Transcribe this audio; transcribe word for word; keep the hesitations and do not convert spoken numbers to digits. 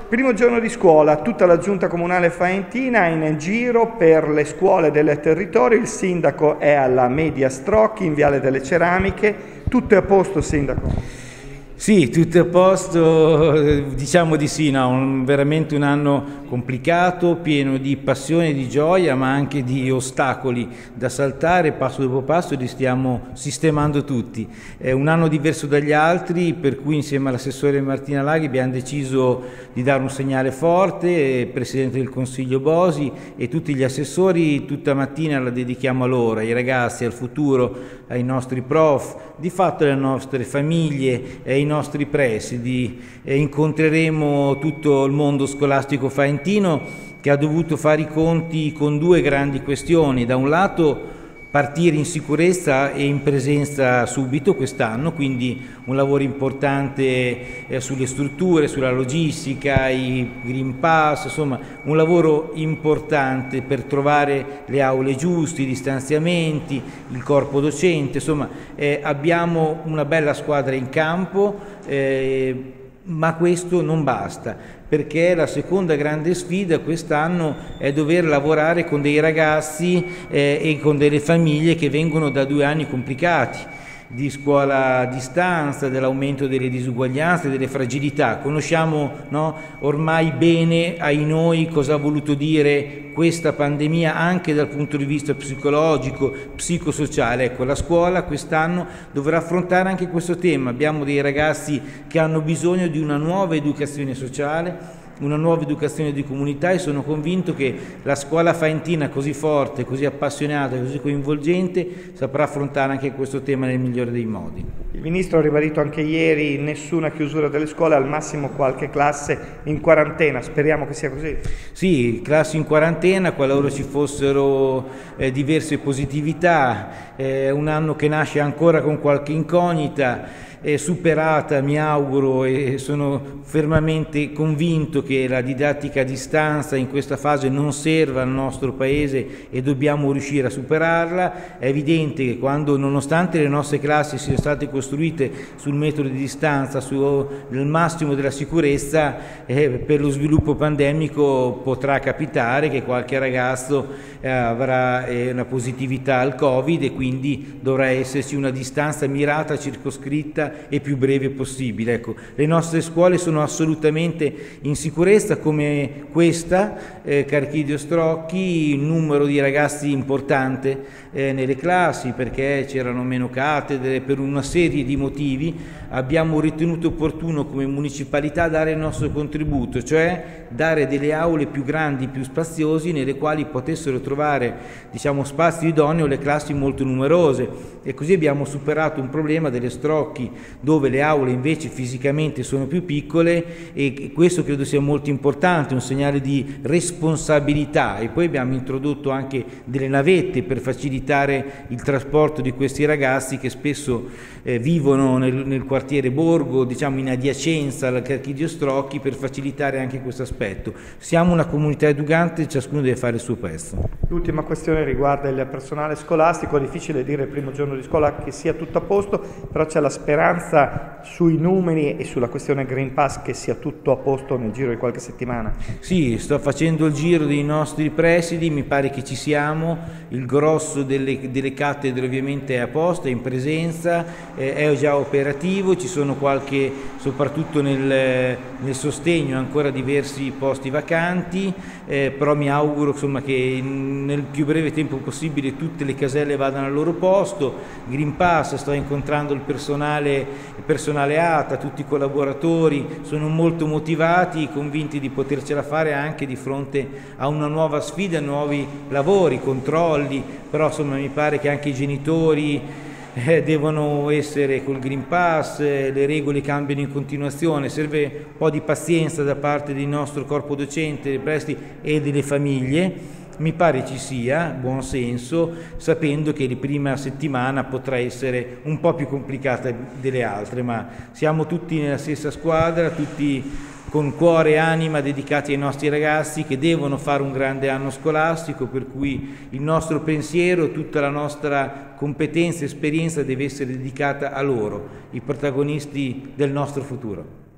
Primo giorno di scuola, tutta la giunta comunale faentina in giro per le scuole del territorio, il sindaco è alla Media Strocchi in Viale delle Ceramiche. Tutto è a posto, sindaco? Sì, tutto a posto, diciamo di sì, no, un, veramente un anno complicato, pieno di passione, di gioia, ma anche di ostacoli da saltare, passo dopo passo li stiamo sistemando tutti. È un anno diverso dagli altri, per cui insieme all'assessore Martina Laghi abbiamo deciso di dare un segnale forte, il Presidente del Consiglio Bosi e tutti gli assessori tutta mattina la dedichiamo a loro, ai ragazzi, al futuro, ai nostri prof, di fatto alle nostre famiglie e ai nostri presidi. E incontreremo tutto il mondo scolastico faentino che ha dovuto fare i conti con due grandi questioni: da un lato partire in sicurezza e in presenza subito quest'anno, quindi un lavoro importante eh, sulle strutture, sulla logistica, i Green Pass, insomma un lavoro importante per trovare le aule giuste, i distanziamenti, il corpo docente, insomma eh, abbiamo una bella squadra in campo, eh, ma questo non basta, perché la seconda grande sfida quest'anno è dover lavorare con dei ragazzi eh, e con delle famiglie che vengono da due anni complicati, di scuola a distanza, dell'aumento delle disuguaglianze, delle fragilità. Conosciamo, no, ormai bene ai noi cosa ha voluto dire questa pandemia anche dal punto di vista psicologico, psicosociale. Ecco, la scuola quest'anno dovrà affrontare anche questo tema. Abbiamo dei ragazzi che hanno bisogno di una nuova educazione sociale, una nuova educazione di comunità, e sono convinto che la scuola faentina così forte, così appassionata, così coinvolgente saprà affrontare anche questo tema nel migliore dei modi. Il Ministro ha ribadito anche ieri nessuna chiusura delle scuole, al massimo qualche classe in quarantena, speriamo che sia così. Sì, classi in quarantena, qualora ci fossero eh, diverse positività, eh, un anno che nasce ancora con qualche incognita, è superata, mi auguro, e sono fermamente convinto che la didattica a distanza in questa fase non serva al nostro Paese e dobbiamo riuscire a superarla. È evidente che quando, nonostante le nostre classi siano state costruite sul metodo di distanza, sul massimo della sicurezza, eh, per lo sviluppo pandemico potrà capitare che qualche ragazzo eh, avrà eh, una positività al Covid e quindi dovrà esserci una distanza mirata, circoscritta e più breve possibile. Ecco, le nostre scuole sono assolutamente in sicurezza, come questa, eh, Carchidi Ostrocchi, il numero di ragazzi importante eh, nelle classi, perché c'erano meno cattedre, per una serie di motivi abbiamo ritenuto opportuno come municipalità dare il nostro contributo, cioè dare delle aule più grandi, più spaziosi, nelle quali potessero trovare, diciamo, spazio idoneo le classi molto numerose, e così abbiamo superato un problema delle Strocchi dove le aule invece fisicamente sono più piccole, e questo credo sia molto importante, un segnale di responsabilità. E poi abbiamo introdotto anche delle navette per facilitare il trasporto di questi ragazzi che spesso eh, vivono nel, nel quartiere Borgo, diciamo in adiacenza alla Carchidi Ostrocchi, per facilitare anche questo aspetto. Siamo una comunità educante, ciascuno deve fare il suo pezzo. L'ultima questione riguarda il personale scolastico. È difficile dire il primo giorno di scuola che sia tutto a posto, però c'è la speranza sui numeri e sulla questione Green Pass che sia tutto a posto nel giro di qualche settimana. Sì, sto facendo il giro dei nostri presidi, mi pare che ci siamo, il grosso delle, delle cattedre ovviamente è a posto, è in presenza, eh, è già operativo, ci sono qualche, soprattutto nel, nel sostegno, ancora diversi posti vacanti, eh, però mi auguro, insomma, che nel più breve tempo possibile tutte le caselle vadano al loro posto. Green Pass, sto incontrando il personale, il personale A T A, tutti i collaboratori sono molto motivati, convinti di potercela fare anche di fronte a una nuova sfida, nuovi lavori, controlli, però insomma mi pare che anche i genitori eh, devono essere col Green Pass, eh, le regole cambiano in continuazione, serve un po' di pazienza da parte del nostro corpo docente, dei presidi e delle famiglie. Mi pare ci sia buon senso, sapendo che la prima settimana potrà essere un po' più complicata delle altre, ma siamo tutti nella stessa squadra, tutti con cuore e anima dedicati ai nostri ragazzi che devono fare un grande anno scolastico, per cui il nostro pensiero, tutta la nostra competenza e esperienza deve essere dedicata a loro, i protagonisti del nostro futuro.